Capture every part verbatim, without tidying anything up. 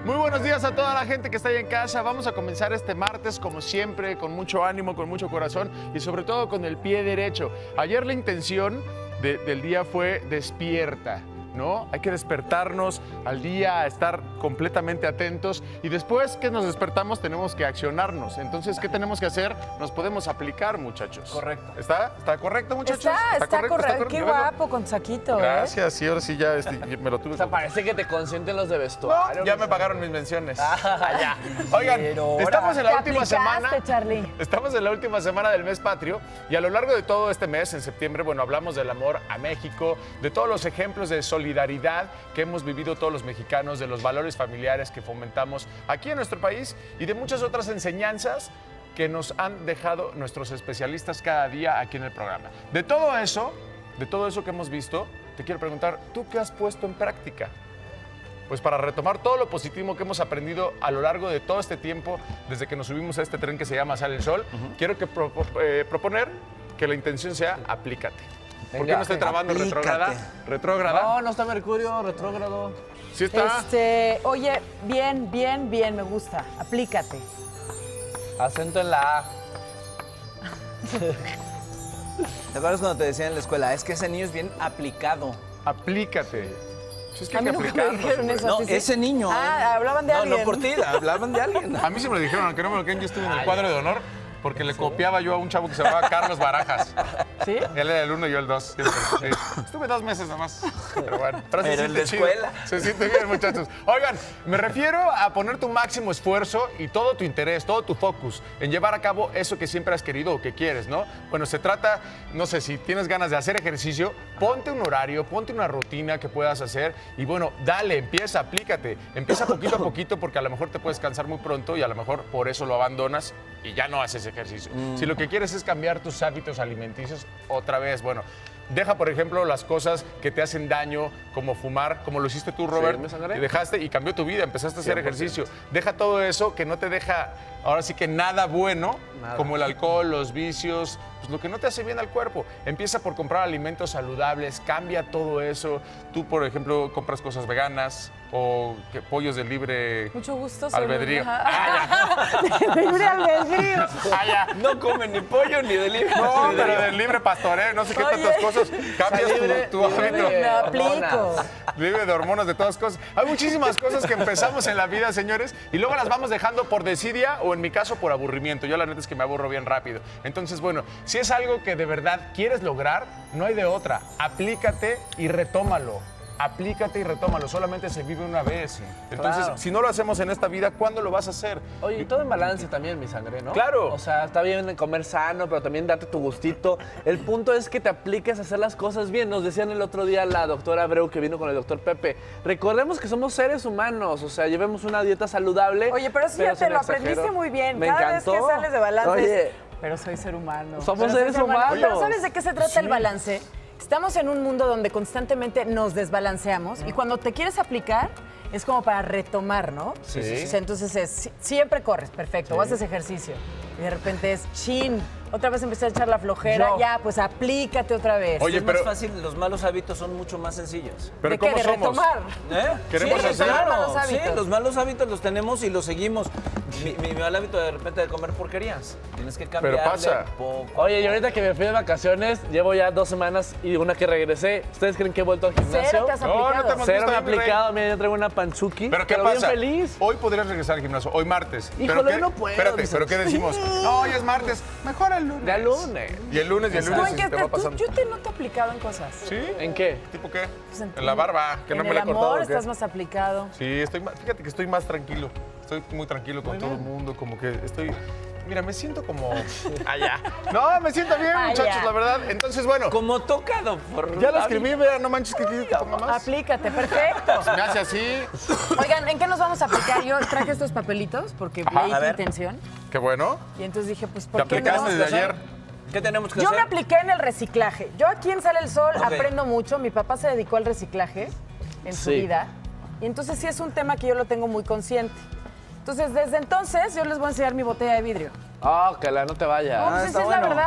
Muy buenos días a toda la gente que está ahí en casa. Vamos a comenzar este martes, como siempre, con mucho ánimo, con mucho corazón y sobre todo con el pie derecho. Ayer la intención de, del día fue despierta, ¿no? Hay que despertarnos al día, a estar completamente atentos y después que nos despertamos tenemos que accionarnos. Entonces, ¿qué tenemos que hacer? Nos podemos aplicar, muchachos. Correcto. ¿Está? ¿Está correcto, muchachos? Está, está, está correcto. correcto. ¿Está Qué correcto? guapo con saquito, Gracias, ¿eh? sí, ahora sí ya este, me lo tuve. O sea, parece que te consienten los de vestuario. No, ya me pagaron mis menciones. Ah, ya. Oigan, Pero estamos en la Te última semana. aplicaste, Charlie. Estamos en la última semana del mes patrio y a lo largo de todo este mes, en septiembre, bueno, hablamos del amor a México, de todos los ejemplos de solidaridad que hemos vivido todos los mexicanos, de los valores familiares que fomentamos aquí en nuestro país y de muchas otras enseñanzas que nos han dejado nuestros especialistas cada día aquí en el programa. De todo eso, de todo eso que hemos visto, te quiero preguntar, ¿tú qué has puesto en práctica? Pues para retomar todo lo positivo que hemos aprendido a lo largo de todo este tiempo, desde que nos subimos a este tren que se llama Sale el Sol, uh-huh. quiero que pro, eh, proponer que la intención sea aplícate. ¿Por qué no estoy trabando retrógrada? ¿Retrógrada? No, no está Mercurio, retrógrado. ¿Sí está? Este, oye, bien, bien, bien, me gusta. Aplícate. Acento en la A. ¿Te acuerdas cuando te decían en la escuela? Es que ese niño es bien aplicado. Aplícate. Pues es que A hay mí que nunca me aplicarnos, dijeron hombre. eso. No, ¿sí, sí? ese niño. Ah, hablaban de no, alguien. No, por ti, hablaban de alguien. A mí sí me lo dijeron, aunque no me lo creen, yo estuve en el cuadro de honor porque le copiaba yo a un chavo que se llamaba Carlos Barajas. ¿Sí? Él era el uno y yo el dos. Siempre. Sí. Estuve dos meses nada más. Pero bueno, pero se Pero en siente la chido. escuela. Se siente bien, muchachos. Oigan, me refiero a poner tu máximo esfuerzo y todo tu interés, todo tu focus en llevar a cabo eso que siempre has querido o que quieres, ¿no? Bueno, se trata, no sé, si tienes ganas de hacer ejercicio, ponte un horario, ponte una rutina que puedas hacer y bueno, dale, empieza, aplícate. Empieza poquito a poquito porque a lo mejor te puedes cansar muy pronto y a lo mejor por eso lo abandonas y ya no haces ejercicio. Mm. Si lo que quieres es cambiar tus hábitos alimenticios, otra vez, bueno, deja, por ejemplo, las cosas que te hacen daño, como fumar, como lo hiciste tú, Robert, sí, me y dejaste y cambió tu vida, empezaste a hacer ejercicio. Deja todo eso que no te deja, ahora sí que nada bueno, nada. Como el alcohol, los vicios, pues lo que no te hace bien al cuerpo. Empieza por comprar alimentos saludables, cambia todo eso. Tú, por ejemplo, compras cosas veganas o que, pollos de libre Mucho gusto, albedrío. Ah, de libre albedrío. Ah, ya. No comen ni pollo ni de libre. No, pero del libre pastoreo, no sé qué Oye. tantas cosas. Cambias libre, tu, tu hábito. Me aplico. Libre de hormonas, de todas cosas. Hay muchísimas cosas que empezamos en la vida, señores, y luego las vamos dejando por desidia o en mi caso por aburrimiento. Yo la neta es que me aburro bien rápido. Entonces, bueno, si es algo que de verdad quieres lograr, no hay de otra. Aplícate y retómalo. Aplícate y retómalo. Solamente se vive una vez. Entonces, Claro. si no lo hacemos en esta vida, ¿cuándo lo vas a hacer? Oye, y todo en balance también, mi sangre, ¿no? Claro. O sea, está bien comer sano, pero también date tu gustito. El punto es que te apliques a hacer las cosas bien. Nos decían el otro día la doctora Abreu, que vino con el doctor Pepe. Recordemos que somos seres humanos, o sea, llevemos una dieta saludable. Oye, pero eso ya te sin lo exagero. aprendiste muy bien. Me Cada encantó. vez que sales de balance. Oye, Pero soy ser humano. Somos Pero soy seres ser humano. humanos. Pero ¿sabes de qué se trata el balance? Estamos en un mundo donde constantemente nos desbalanceamos y cuando te quieres aplicar es como para retomar, ¿no? Sí, sí, sí. O sea, entonces es, si- siempre corres, perfecto, o haces ejercicio y de repente es chin, otra vez empecé a echar la flojera, Yo. ya, pues aplícate otra vez. Oye, es pero- más fácil, los malos hábitos son mucho más sencillos. Pero ¿De qué? ¿cómo De somos? retomar. ¿Eh? Queremos sí, hacer- claro, malos sí, hábitos. los malos hábitos los tenemos y los seguimos. Mi, mi mal hábito de repente de comer porquerías. Tienes que cambiar. pasa. Poco. Oye, y ahorita que me fui de vacaciones, llevo ya dos semanas y una que regresé. ¿Ustedes creen que he vuelto al gimnasio? Cero te has No, no aplicado. te hemos Cero visto me he ahí, mi rey. aplicado, mira, yo traigo una panchuki. ¿Pero qué bien pasa? feliz. Hoy podrías regresar al gimnasio, hoy martes. Híjole, ¿Pero qué- hoy no puedo, Espérate, mis ¿pero qué decimos? No, hoy es martes, mejor el lunes. De al lunes. Y el lunes, y el ¿Tú lunes en y qué te te- va tú- pasando. yo te noto aplicado en cosas. ¿Sí? ¿En qué? ¿Tipo qué? Pues en- En la barba, que en no me el la he cortado. amor ¿o qué? estás más aplicado. Sí, estoy más, fíjate que estoy más tranquilo. Estoy muy tranquilo con todo el mundo, como que estoy... Mira, me siento como... Allá. No, me siento bien, Allá. muchachos, la verdad. Entonces, bueno, Como tocado por ya la escribí, vea, no manches, que que ponga más. Aplícate, perfecto. Me hace así. Oigan, ¿en qué nos vamos a aplicar? Yo traje estos papelitos porque Ajá. leí A tu ver. intención. Qué bueno. Y entonces dije, pues, ¿Te ¿por qué no? aplicaste desde ayer? ¿Qué tenemos que Yo hacer? me apliqué en el reciclaje. Yo aquí en Sale el Sol Ok. aprendo mucho. Mi papá se dedicó al reciclaje en su Sí. vida. Y entonces sí es un tema que yo lo tengo muy consciente. Entonces, desde entonces, yo les voy a enseñar mi botella de vidrio. Ah, que la no te vaya. No, pues Ah, esa está es la bueno. verdad.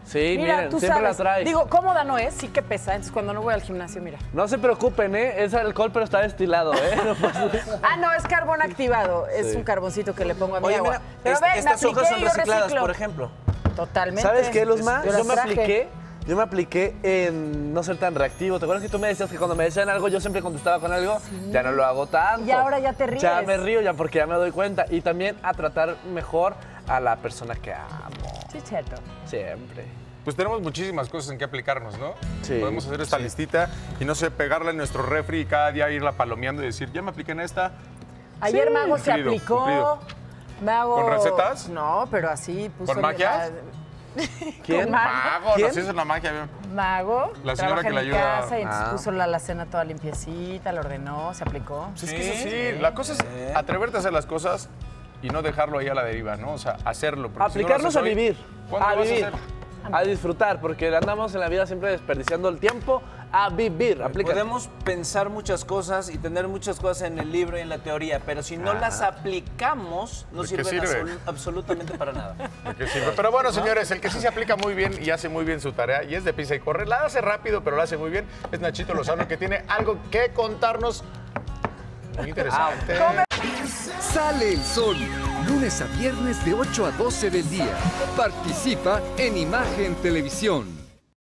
Sí, Mira, miren, tú siempre sabes. la trae. Digo, cómoda no es, sí que pesa. Entonces, cuando no voy al gimnasio, mira. No se preocupen, ¿eh? Es alcohol, pero está destilado, ¿eh? No pasa- Ah, no, es carbón activado. Es Sí. un carboncito que le pongo a mi Oye, agua. mira, Pero est- ven, me estas hojas apliqué son y yo recicladas, reciclo. por ejemplo. Totalmente. ¿Sabes qué, Luzma? Yo Yo las me traje. apliqué, yo me apliqué en no ser tan reactivo. ¿Te acuerdas que tú me decías que cuando me decían algo yo siempre contestaba con algo? Ya no lo hago tanto. Y ahora ya te ríes. Ya me río ya porque ya me doy cuenta. Y también a tratar mejor a la persona que amo. Sí, cierto. Siempre. Pues tenemos muchísimas cosas en que aplicarnos, ¿no? Sí. Podemos hacer esta listita y no sé, pegarla en nuestro refri y cada día irla palomeando y decir, ya me apliqué en esta. Ayer Sí. Mago se Cumplido, aplicó. cumplido. Mago. ¿Con recetas? No, pero así puso. ¿Con magias? ¿Quién? Con Mago. Mago, ¿Quién? no sé, es una magia. bien. Mago. La señora trabaja que en le mi ayuda. casa y entonces Ah. puso la alacena toda limpiecita, la ordenó, se aplicó. Pues es que eso sí, la cosa es atreverte a hacer las cosas y no dejarlo ahí a la deriva, ¿no? O sea, hacerlo. porque si no lo Aplicarnos haces a hoy, vivir. ¿cuándo A lo vas vivir. a hacer? A disfrutar, porque andamos en la vida siempre desperdiciando el tiempo. A vivir. Aplícate. Podemos pensar muchas cosas y tener muchas cosas en el libro y en la teoría, pero si no las aplicamos, no ¿De qué sirven sirve? absolu- absolutamente para nada. ¿De qué sirve? Pero bueno, señores, el que sí se aplica muy bien y hace muy bien su tarea y es de pisa y corre, la hace rápido, pero la hace muy bien, es Nachito Lozano, que tiene algo que contarnos muy interesante. Sale el sol, lunes a viernes de ocho a doce del día. Participa en Imagen Televisión.